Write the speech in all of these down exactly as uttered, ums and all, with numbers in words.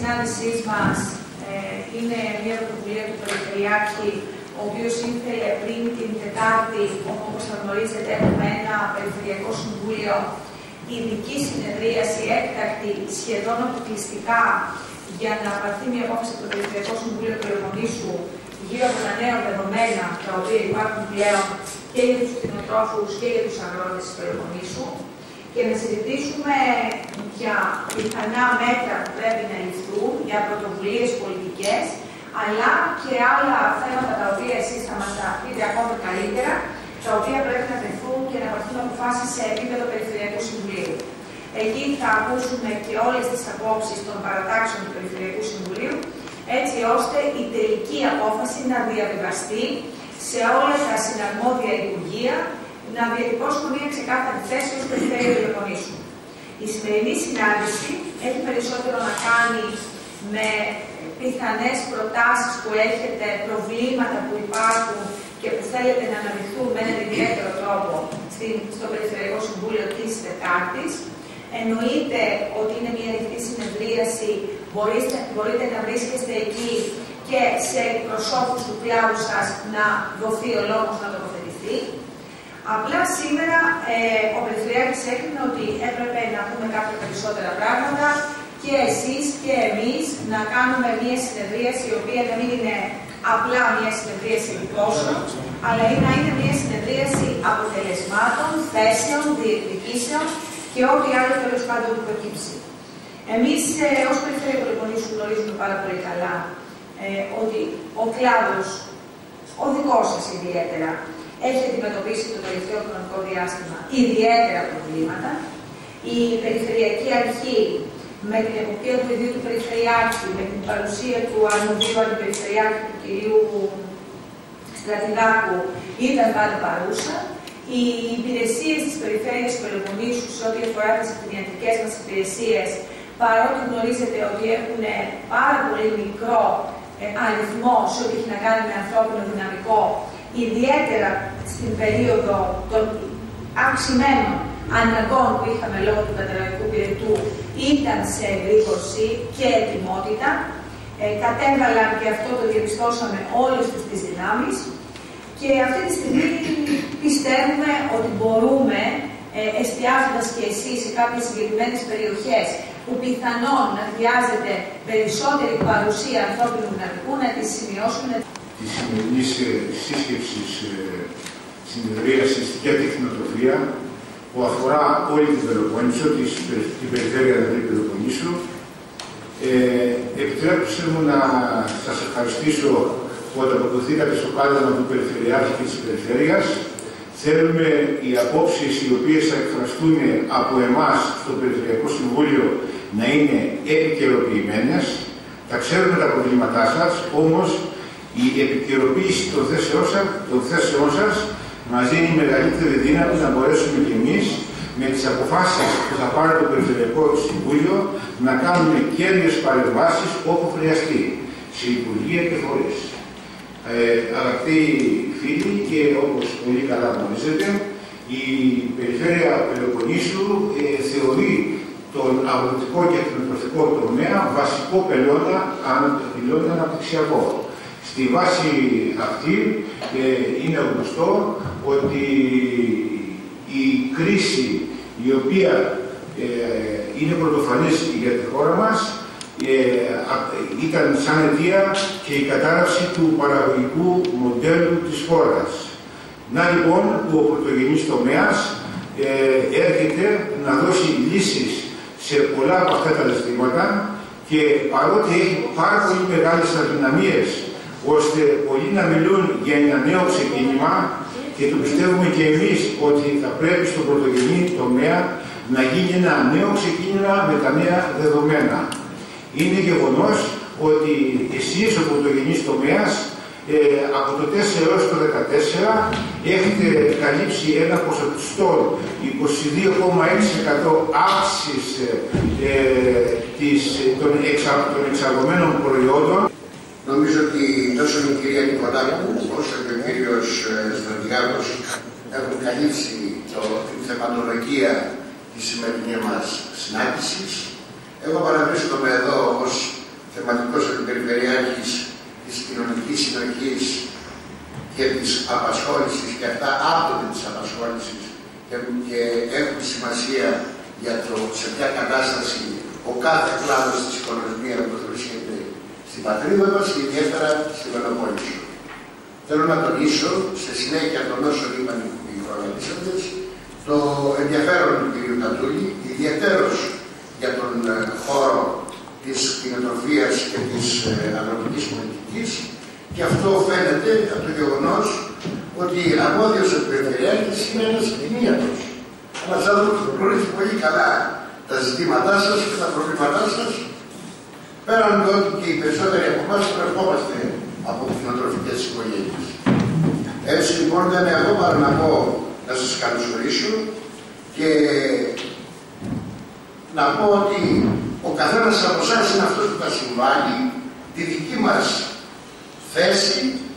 συνάντησής μας ε, είναι μια πρωτοβουλία του Περιφερειάρχη, ο οποίος ήθελε πριν την Τετάρτη, όπως θα γνωρίζετε, έχουμε ένα Περιφερειακό Συμβούλιο, ειδική συνεδρίαση έκτακτη, σχεδόν αποκλειστικά, για να πάρθει μια απόφαση από το Περιφερειακό Συμβούλιο Πελοποννήσου γύρω από τα νέα δεδομένα τα οποία υπάρχουν πλέον και για τους κτηνοτρόφους και για τους αγρότες της Πελοποννήσου, και να συζητήσουμε για πιθανά μέτρα που πρέπει να ληφθούν, για πρωτοβουλίες πολιτικές, αλλά και άλλα θέματα τα οποία εσείς θα μας τα πείτε ακόμα καλύτερα, τα οποία πρέπει να τεθούν και να πάρθουν αποφάσεις σε επίπεδο Περιφερειακού Συμβουλίου. Εκεί θα ακούσουμε και όλες τις απόψεις των παρατάξεων του Περιφερειακού Συμβουλίου, έτσι ώστε η τελική απόφαση να διαβιβαστεί σε όλα τα συναρμόδια υπουργεία, να διατυπώσουμε μια ξεκάθαρη θέση ως Περιφέρεια Πελοποννήσου. Η σημερινή συνάντηση έχει περισσότερο να κάνει με πιθανές προτάσεις που έχετε, προβλήματα που υπάρχουν και που θέλετε να αναλυθούν με έναν ιδιαίτερο τρόπο στο Περιφερειακό Συμβούλιο της Τετάρτης. Εννοείται ότι είναι μια ανοιχτή συνεδρίαση, μπορείτε, μπορείτε να βρίσκεστε εκεί και σε εκπροσώπους του κλάδου σας να δοθεί ο λόγος να τοποθετηθεί. Απλά σήμερα ε, ο Περιφερειάρχης έκρινε ότι έπρεπε να πούμε κάποια περισσότερα πράγματα και εσείς και εμείς να κάνουμε μια συνεδρίαση η οποία να μην είναι απλά μια συνεδρίαση εντυπώσεων, αλλά να είναι μια συνεδρίαση αποτελεσμάτων, θέσεων, διεκδικήσεων και ό,τι άλλο τέλος πάντων του προκύψει. Εμείς ε, ως Περιφέρεια Πελοποννήσου γνωρίζουμε πάρα πολύ καλά ε, ότι ο κλάδος, ο δικός σας ιδιαίτερα, έχει αντιμετωπίσει το τελευταίο χρονικό διάστημα ιδιαίτερα προβλήματα. Η Περιφερειακή Αρχή, με την εποπτεία του ιδίου του Περιφερειάρχη, με την παρουσία του αρμοδίου αντιπεριφερειάρχη του κυρίου Στρατιδάκου, ήταν πάντα παρούσα. Οι υπηρεσίες της Περιφέρειας Πελοποννήσου, σε ό,τι αφορά τις κτηνιατρικές μας υπηρεσίες, παρότι γνωρίζετε ότι έχουν πάρα πολύ μικρό ε, αριθμό σε ό,τι έχει να κάνει με ανθρώπινο δυναμικό, ιδιαίτερα στην περίοδο των αυξημένων αναγκών που είχαμε λόγω του καταρραγικού πυρετού, ήταν σε εγρήγορση και ετοιμότητα. Ε, κατέβαλαν, και αυτό το διαπιστώσαμε, όλες τους τις δυνάμεις. Και αυτή τη στιγμή πιστεύουμε ότι μπορούμε, ε, εστιάζοντας και εσείς σε κάποιες συγκεκριμένες περιοχές που πιθανόν να χρειάζεται περισσότερη παρουσία ανθρώπινου δυναμικού, να τις σημειώσουμε. Τη σημερινή σύσκεψη συνεδρίασης για τη κτηνοτροφία, που αφορά όλη την Πελοπόννησο, την περιφέρεια δηλαδή Πελοποννήσου. Ε, επιτρέψτε μου να σας ευχαριστήσω που ανταποκριθήκατε στο κάλεσμα του Περιφερειάρχη και της Περιφέρειας. Θέλουμε οι απόψεις οι οποίες θα εκφραστούν από εμάς στο Περιφερειακό Συμβούλιο να είναι επικαιροποιημένες. Τα ξέρουμε τα προβλήματά σας, όμως η επικαιροποίηση των θέσεών σας, των θέσεών σας μας δίνει μεγαλύτερη δύναμη να μπορέσουμε κι εμείς με τις αποφάσεις που θα πάρει το Περιφερειακό Συμβούλιο να κάνουμε κέρδιες παρεμβάσεις όπου χρειαστεί, σε υπουργεία και φορείς. Ε, αγαπητοί φίλοι, και όπως πολύ καλά γνωρίζετε, η Περιφέρεια Πελοποννήσου ε, θεωρεί τον αγροτικό και κτηνοτροφικό τομέα βασικό πυλώνα αναπτυξιακό. Στη βάση αυτή ε, είναι γνωστό ότι η κρίση η οποία ε, είναι πρωτοφανής για τη χώρα μας ε, ήταν σαν αιτία και η κατάρρευση του παραγωγικού μοντέλου της χώρας. Να λοιπόν που ο πρωτογενής τομέας ε, έρχεται να δώσει λύσεις σε πολλά από αυτά τα ζητήματα, και παρότι έχει πάρα πολύ μεγάλες αδυναμίες ώστε πολλοί να μιλούν για ένα νέο ξεκίνημα, και το πιστεύουμε και εμείς ότι θα πρέπει στον πρωτογενή τομέα να γίνει ένα νέο ξεκίνημα με τα νέα δεδομένα. Είναι γεγονός ότι εσείς ο πρωτογενής τομέας ε, από το τέσσερα έως το δεκατέσσερα έχετε καλύψει ένα ποσοστό είκοσι δύο κόμμα έξι τοις εκατό αύξησης ε, των, εξα, των εξαγωμένων προϊόντων. Νομίζω ότι τόσο η κυρία Νικολάκου όσο και ο κύριος Στρατηγάκος έχουν καλύψει το, την θεματολογία της σημερινής μας συνάντησης. Εγώ παραβρίσκομαι εδώ ως θεματικός αντιπεριφερειάρχης της κοινωνικής συνοχής και της απασχόλησης, και αυτά άπτονται της απασχόλησης και, και έχουν σημασία για το σε ποια κατάσταση ο κάθε κλάδος της οικονομίας που βρίσκεται στην πατρίδα μας, ιδιαίτερα στην Πελοπόννησο. Θέλω να τονίσω, σε συνέχεια των όσων είπαν οι προλαλήσαντες, το ενδιαφέρον του κ. Κατούλη, ιδιαίτερος για τον χώρο της κτηνοτροφίας και της αγροτικής πολιτικής, και αυτό φαίνεται από το γεγονός ότι αρμόδιος περιφερειάρχης είναι ένας κτηνίατρος. Ένας άνθρωπος που γνωρίζει πολύ καλά τα ζητήματά σας και τα προβλήματά σας, πέραν του ότι και οι περισσότεροι από εμάς προερχόμαστε από κτηνοτροφικές οικογένειες. Έτσι λοιπόν δεν έχω παρά να πω να σας καλωσορίσω και να πω ότι ο καθένας από εσάς είναι αυτός που θα συμβάλλει τη δική μας θέση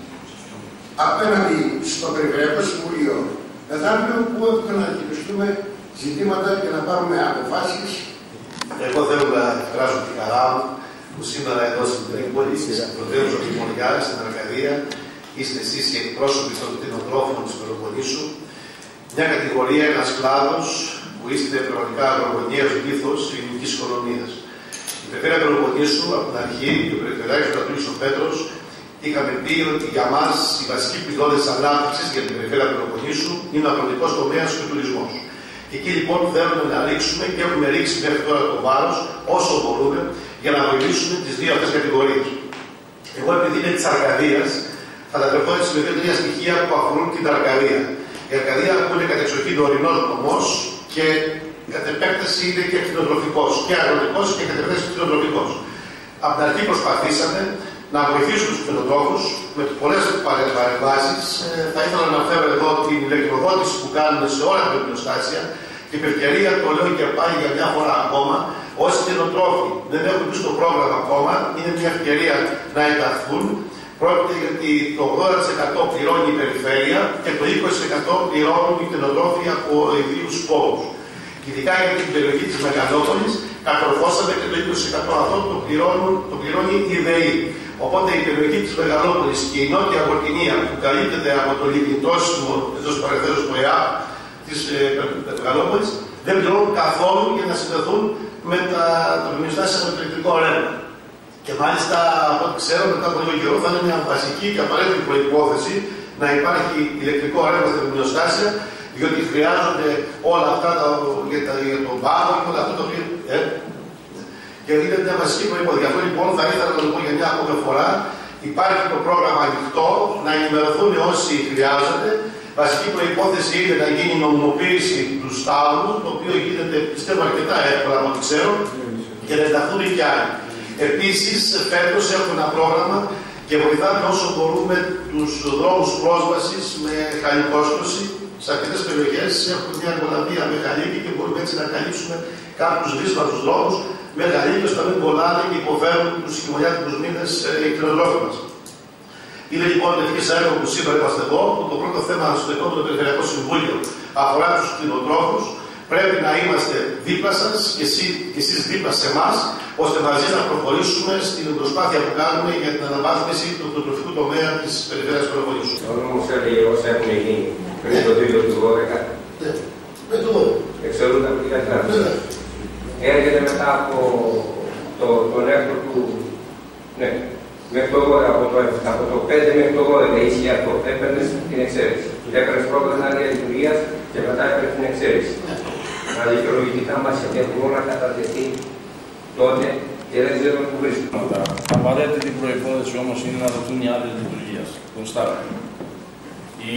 απέναντι στο Περιφερειακό Συμβούλιο μεθαύριο, που έχουμε να αντιμετωπιστούμε ζητήματα και να πάρουμε αποφάσεις. Εγώ θέλω να εκφράσω τη χαρά μου που σήμερα εδώ στην Τρίπολη, στις πρωτεύουσες του Μοριάλη, στην Αρκαδία, είστε εσείς οι εκπρόσωποι των κτηνοτρόφων της Πελοποννήσου. Μια κατηγορία, ένας κλάδος που είστε πραγματικά αγρογωνιαίος λίθος της ελληνικής οικονομίας. Η Περιφέρεια Πελοποννήσου, από την αρχή, και ο Περιφερειάρχης Κατούλης ο Πέτρος, είχαμε πει ότι για μας οι βασικοί πυλώνες ανάπτυξης για την Περιφέρεια Πελοποννήσου είναι ο αγροτικός τομέας και ο τουρισμός. Και εκεί λοιπόν θέλουμε να ρίξουμε και έχουμε ρίξει μέχρι τώρα το βάρος όσο μπορούμε για να βοηθήσουμε τις δύο αυτές κατηγορίες. Εγώ, επειδή είμαι της Αρκαδίας, θα αναφερθώ έτσι με δύο-τρία στοιχεία που αφορούν την Αρκαδία. Η Αρκαδία που είναι κατεξοχήν ορεινός νομός και κατ' επέκταση είναι και κτηνοτροφικός, και αγροτικός και κατ' επέκταση κτηνοτροφικός. Από την αρχή προσπαθήσαμε να βοηθήσουμε τους κτηνοτρόφους με πολλές παρεμβάσεις. Θα ήθελα να αναφέρω εδώ την ηλεκτροδότηση που κάνουμε σε όλα τα κτηνοστάσια και η ευκαιρία, το λέω και πάλι για μια φορά ακόμα, όσοι κτηνοτρόφοι δεν έχουν μπει στο πρόγραμμα ακόμα, είναι μια ευκαιρία να ενταχθούν. Πρόκειται γιατί το ογδόντα τοις εκατό πληρώνει η περιφέρεια και το είκοσι τοις εκατό πληρώνουν οι κτηνοτρόφοι από ιδίους πόρους. Ειδικά για την περιοχή της Μεγαλόπολης, κατορθώσαμε και το είκοσι τοις εκατό αυτό το, πληρώνουν, το πληρώνει η ΔΕΗ. Οπότε η περιοχή της Μεγαλόπολης και η νότια Αγροκινία που καλύπτεται από το λιγνητόσιμο εντός παρενθέσεως του ΕΑΠ της ε, Μεγαλόπολης δεν πληρώνουν καθόλου για να συνδεθούν με τα μνημιστάσια με το ηλεκτρικό ρεύμα. Και μάλιστα, από ό,τι ξέρω, μετά από λίγο καιρό θα είναι μια βασική και απαραίτητη προϋπόθεση να υπάρχει ηλεκτρικό ρεύμα στα μνημιστάσια, διότι χρειάζονται όλα αυτά τα, για, τα, για τον πάγο και όλα αυτά τα οποία. Ε, και είναι μια βασική προϋπόθεση. Γι' αυτό λοιπόν θα ήθελα να το πω για μια ακόμη φορά. Υπάρχει το πρόγραμμα ανοιχτό, να ενημερωθούν όσοι χρειάζονται. Βασική προϋπόθεση είναι να γίνει η νομιμοποίηση του στάλου, το οποίο γίνεται πιστεύω αρκετά εύκολα από ό,τι ξέρω, και να ενταχθούν και άλλοι. Επίσης, φέτος έχουμε ένα πρόγραμμα και βοηθάμε όσο μπορούμε τους δρόμους πρόσβασης με χαλιπόστοση. Σε αρκετές περιοχές έχουμε μια κολαβία με χαλίκι και μπορούμε έτσι να καλύψουμε κάποιους δύσβατους δρόμους με χαλίκι, ώστε να μην κολλάνε και υποφέρουν τους χειμωνιάτικους μήνες οι κτηνοτρόφοι μας. Είναι λοιπόν ευχής έργο που σήμερα είμαστε εδώ, που το πρώτο θέμα στο επόμενο Περιφερειακό Συμβούλιο αφορά τους κτηνοτρόφους. Πρέπει να είμαστε δίπλα σας και, εσύ, και εσείς δίπλα σε εμάς, ώστε μαζί να προχωρήσουμε στην προσπάθεια που κάνουμε για την αναβάθμιση του κτηνοτροφικού τομέα της Περιφέρειας Πελοποννήσου. Ο νόμος έλεγε όσα έχουν γίνει πριν το δύο χιλιάδες δώδεκα. Ναι, με το δώδεκα. Εξαιρούνται από την κατάσταση. Έρχεται μετά από το, τον έκτο του. Ναι, μέχρι το δώδεκα, από το, από το πέντε μέχρι το δώδεκα ίσχυε αυτό. Έπαιρνε την εξαίρεση. Έπαιρνε πρώτα την άδεια λειτουργίας και μετά έπαιρνε την εξαίρεση. Τα δικαιολογητικά μας έχουν όλα κατατεθεί τότε και δεν ξέρουμε που βρίσκονται. Απαραίτητη προϋπόθεση όμως είναι να δοθούν οι άδειες λειτουργίας. Γνωστά. Η...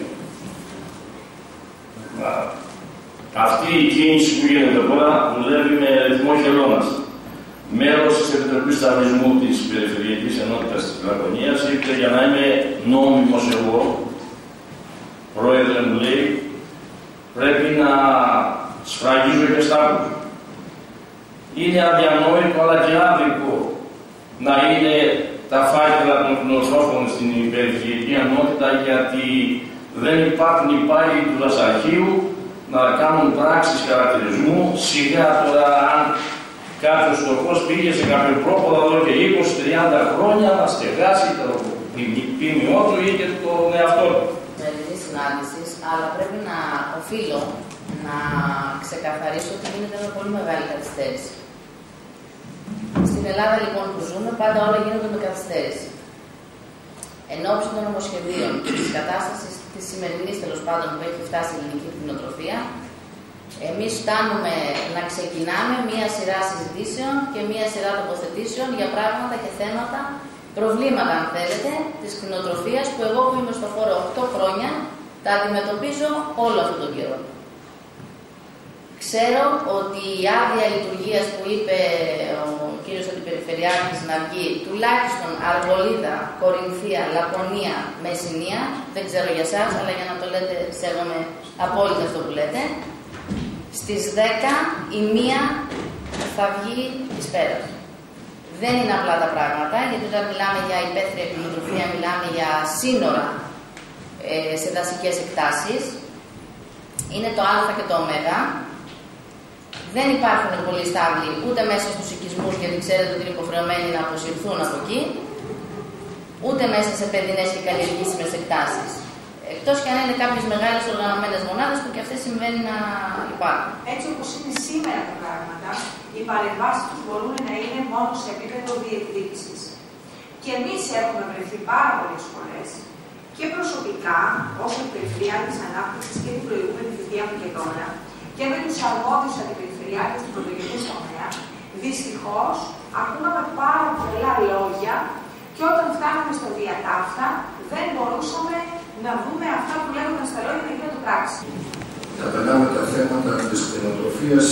Αυτή η κίνηση που γίνεται τώρα δουλεύει με ρυθμό χελώνας. Μέρος της Επιτροπής Σταθμισμού της Περιφερειακής Ενότητας της Λακωνίας ήρθε για να είμαι νόμιμος εγώ. Πρόεδρε μου λέει, πρέπει να σφραγίζω και στάκους. Είναι αδιανόητο αλλά και άδικο να είναι τα φάκελα των κτηνοτρόφων στην Περιφερειακή Ενότητα, γιατί δεν υπάρχουν υπάλληλοι του δασαρχείου να κάνουν πράξεις χαρακτηρισμού. Σιγά τώρα, αν κάποιος φτωχός πήγε σε κάποιο πρόποδο εδώ και είκοσι τριάντα χρόνια να στεγάσει το ποιμιό του ή και τον εαυτό του. Σημερινή συνάντηση, αλλά πρέπει να οφείλω να ξεκαθαρίσω ότι γίνεται με πολύ μεγάλη καθυστέρηση. Στην Ελλάδα λοιπόν που ζούμε, πάντα όλα γίνονται με καθυστέρηση. Εν ώψη των νομοσχεδίων και τη κατάσταση τη σημερινή τέλος πάντων που έχει φτάσει η ελληνική κτηνοτροφία, εμείς φτάνουμε να ξεκινάμε μία σειρά συζητήσεων και μία σειρά τοποθετήσεων για πράγματα και θέματα, προβλήματα αν θέλετε, της κτηνοτροφίας που εγώ που είμαι στο χώρο οκτώ χρόνια τα αντιμετωπίζω όλο αυτόν τον καιρό. Ξέρω ότι η άδεια λειτουργίας που είπε ο κύριος Αντιπεριφερειάρχης να βγει, τουλάχιστον Αργολίδα, Κορινθία, Λαπωνία, Μεσσηνία, δεν ξέρω για εσάς, αλλά για να το λέτε, σέβομαι απόλυτα αυτό που λέτε, στις δέκα η μία θα βγει εις πέρας. Δεν είναι απλά τα πράγματα, γιατί όταν μιλάμε για υπαίθρια κτηνοτροφία, μιλάμε για σύνορα ε, σε δασικές εκτάσεις. Είναι το α και το ω. Δεν υπάρχουν πολλοί στάβλοι ούτε μέσα στους οικισμούς, γιατί ξέρετε ότι είναι υποχρεωμένοι να αποσυρθούν από εκεί, ούτε μέσα σε παιδινές και καλλιεργήσιμες εκτάσεις. Εκτός και αν είναι κάποιες μεγάλες οργανωμένες μονάδες που και αυτές συμβαίνει να υπάρχουν. Έτσι όπως είναι σήμερα τα πράγματα, οι παρεμβάσεις τους μπορούν να είναι μόνο σε επίπεδο διεκδίκησης. Και εμείς έχουμε βρεθεί πάρα πολλές φορές και προσωπικά, ως Περιφερειάρχης Ανάπτυξης και την προηγούμενη θητεία μου και τώρα, και με τους αρμόδιους αντιπεριφερειάρχες του πρωτογενού τομέα, δυστυχώς ακούγαμε πάρα πολλά λόγια και όταν φτάναμε στο διατάφτα δεν μπορούσαμε να δούμε αυτά που λέγονταν στα λόγια να γίνονται πράξη. Θα περνάμε τα θέματα της κτηνοτροφίας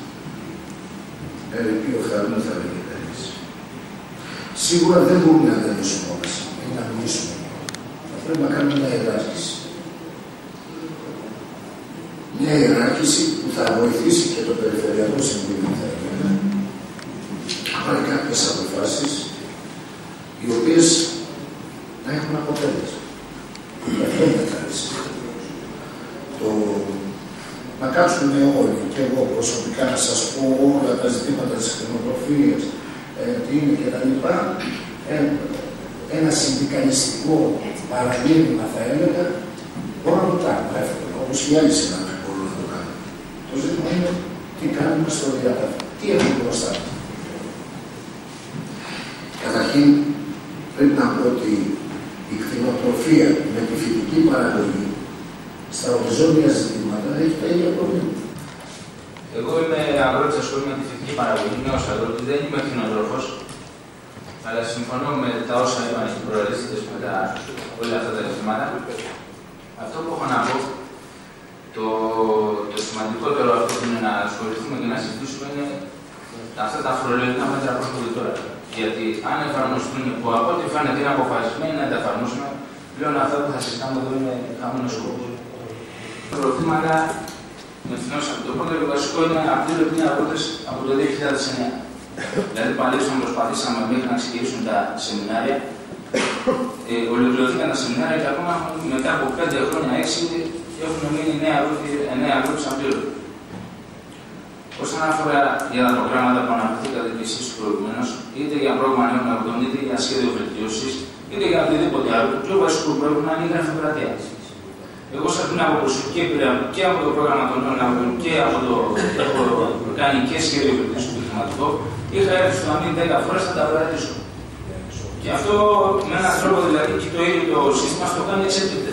με ρηπείο φθαρμού, θα λέγει κανείς. Σίγουρα δεν μπορούμε να τελειώσουμε όλα ή να μιλήσουμε. Θα πρέπει να κάνουμε μια ιεράρχηση. Μια ιεράρχηση που θα βοηθήσει και το Περιφερειακό Συμβούλιο, θα έλεγα, να πάρει κάποιες αποφάσεις οι οποίες να έχουν αποτέλεσμα. Αυτό είναι καλή συζήτηση. Το να κάτσουμε όλοι, και εγώ προσωπικά να σας πω όλα τα ζητήματα της κτηνοτροφίας, ε, τι είναι κτλ. Ε, ένα συνδικαλιστικό παραδείγμα, θα έλεγα, μπορώ να το κάνουμε εύκολα, όπως και οι άλλοι συνάδελφοι μπορούν να το κάνουν. Το ζήτημα είναι τι κάνουμε στο διάταγμα, τι έχουμε μπροστά. Καταρχήν, πρέπει να πω ότι η κτηνοτροφία με τη φυτική παραγωγή στα οριζόντια ζητήματα έχει τα ίδια προβλήματα. Εγώ είμαι αγρότης, ασχολούμαι με τη φυτική παραγωγή, νέος αγρότης, δεν είμαι κτηνοτρόφος, αλλά συμφωνώ με τα όσα είπαν οι προορίστες με τα, όλα αυτά τα ζητήματα. Αυτό που έχω να πω, το, το σημαντικότερο αυτό που είναι να ασχοληθούμε και να συζητήσουμε είναι αυτά τα φορολογικά μέτρα που έρχονται τώρα. Γιατί αν εφαρμοστούν, που από ό,τι φαίνεται είναι αποφασισμένοι να τα εφαρμόσουμε, πλέον αυτά που θα συζητάμε εδώ είναι χαμένος σκοπός. Προβλήματα με φθηνώσαμε. Το πρώτο και βασικό είναι αυτοί οι οποίοι αγρότες από το δύο χιλιάδες εννέα. Δηλαδή, παλέψαμε, προσπαθήσαμε μέχρι να ξεκινήσουν τα σεμινάρια. Ε, ολοκληρωθήκαν τα σεμινάρια και ακόμα μετά από πέντε χρόνια, έξι, έχουν μείνει εννέα αγρότες απλήρωτοι. Όσον αφορά για τα προγράμματα που αναφερθήκατε και εσείς προηγουμένως, είτε για πρόγραμμα νέων αγροτών, είτε για σχέδιο βελτίωσης, είτε για οτιδήποτε άλλο, το πιο βασικό που πρέπει να είναι η γραφειοκρατία. Εγώ, σαν την από προσωπική εμπειρία και από το πρόγραμμα των νέων αγροτών και από το έχω κάνει και σχέδιο βελτίωσης του χρηματικό, είχα έρθει στο να μην δέκα φορές θα τα βελτιώσω. Και αυτό με έναν τρόπο δηλαδή και το ίδιο το σύστημα στο κάνει εξ επίπτες.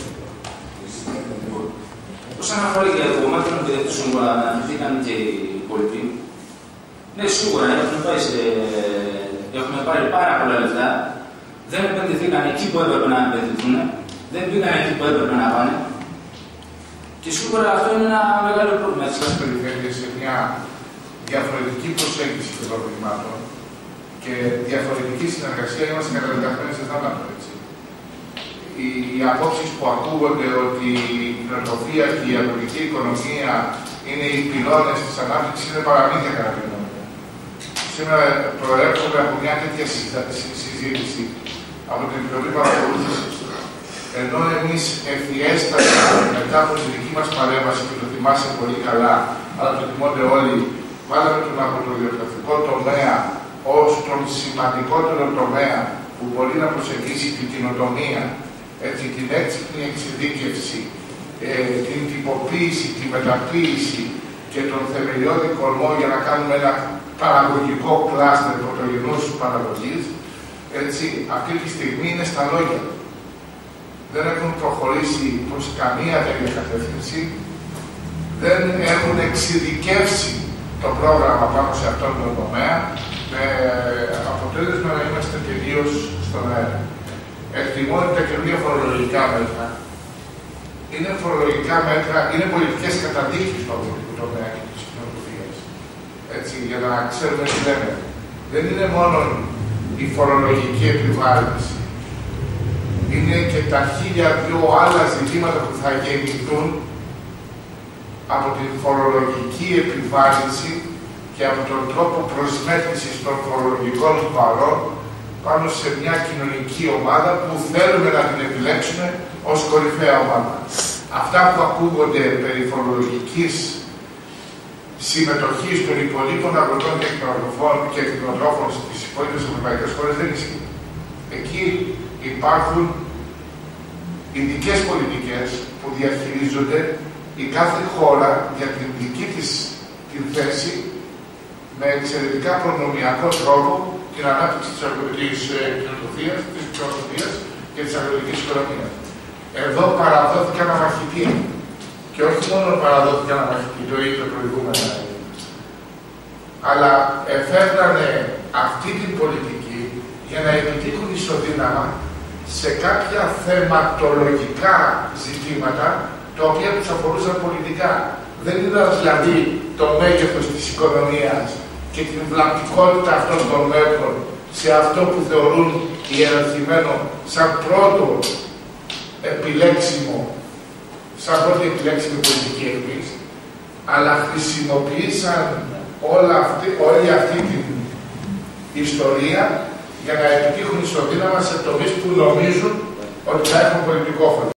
Όσον αφορά για το κομμάτι των επιδοτήσεων που αναφερθήκαν και οι υπόλοιποι, ναι, σίγουρα έχουν, πάει σε, έχουν πάρει πάρα πολλά λεφτά, δεν επενδυθήκαν εκεί που έπρεπε να επενδυθούν, δεν πήγαν εκεί που έπρεπε να πάνε. Και σίγουρα αυτό είναι ένα μεγάλο πρόβλημα. Στις περιφέρειες σε μια διαφορετική προσέγγιση των προβλημάτων και διαφορετική συνεργασία είμαστε καταλαβαίνεις σε θάνατο. Οι, οι απόψεις που ακούγονται ότι η κτηνοτροφία και η αγροτική οικονομία είναι οι πυλώνες της ανάπτυξης είναι παραμύθια κατά τη γνώμη μου. Σήμερα προέρχομαι από μια τέτοια συζήτηση από την Επιτροπή Παρακολούθησης. Ενώ εμείς ευθυέστατα μετά από τη δική μας παρέμβαση και το θυμάσαι πολύ καλά, αλλά το θυμώνται όλοι, βάλαμε τον αγροτοδιοτροφικό τομέα ως τον σημαντικότερο τομέα που μπορεί να προσεγγίσει την κοινοτομία, έτσι, την έξυπνη εξειδίκευση, ε, την τυποποίηση, τη μεταποίηση και τον θεμελιώδη κορμό για να κάνουμε ένα παραγωγικό κλάστερ πρωτογενούς παραγωγής, έτσι, αυτή τη στιγμή είναι στα λόγια. Δεν έχουν προχωρήσει προς καμία τέτοια κατεύθυνση, δεν έχουν εξειδικεύσει το πρόγραμμα πάνω σε αυτόν τον τομέα, με αποτέλεσμα να είμαστε τελείως στον αέρα. Εκτιμώ ότι τα καινούργια φορολογικά μέτρα είναι φορολογικά μέτρα, είναι πολιτικές καταδείξεις του αγροτικού τομέα και της κοινωνίας. Έτσι, για να ξέρουμε τι λέμε. Δεν είναι μόνο η φορολογική επιβάρυνση. Είναι και τα χίλια δυο άλλα ζητήματα που θα γεννηθούν από την φορολογική επιβάρυνση και από τον τρόπο προσμέτρησης των φορολογικών βαρών πάνω σε μια κοινωνική ομάδα που θέλουμε να την επιλέξουμε ως κορυφαία ομάδα. Αυτά που ακούγονται περί φορολογικής συμμετοχής των υπολείπων αγροτών και κτηνοτροφών και κτηνοτρόφων στις υπόλοιπες ευρωπαϊκές χώρες δεν ισχύει. Εκεί υπάρχουν ειδικές πολιτικές που διαχειρίζονται η κάθε χώρα για την δική της την θέση με εξαιρετικά προνομιακό τρόπο την ανάπτυξη της κτηνοτροφίας, της κτηνοτροφίας και της αγροτικής οικονομίας. Εδώ παραδόθηκε ένα μαχητή. Και όχι μόνο παραδόθηκε ένα μαχητή, το είπε προηγούμενα, αλλά εφεύρανε αυτή την πολιτική για να επιτύχουν ισοδύναμα σε κάποια θεματολογικά ζητήματα τα οποία τους αφορούσαν πολιτικά. Δεν ήταν δηλαδή το μέγεθος της οικονομίας και την βλαπτικότητα αυτών των μέτρων σε αυτό που θεωρούν ιεραρχημένο σαν πρώτο επιλέξιμο, σαν πρώτη επιλέξιμη πολιτική εμείς, αλλά χρησιμοποίησαν όλα αυτή, όλη αυτή την ιστορία για να επιτύχουν ισοδύναμα σε τομείς που νομίζουν ότι θα έχουν πολιτικό